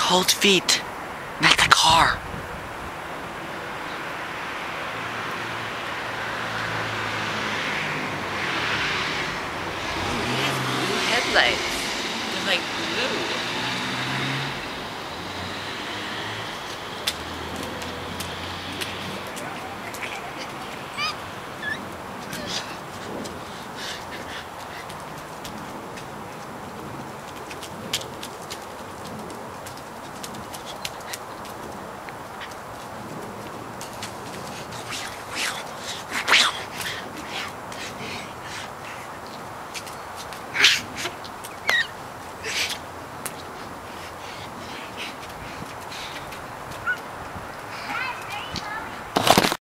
cold feet. Not the car. Blue headlights. They're like blue.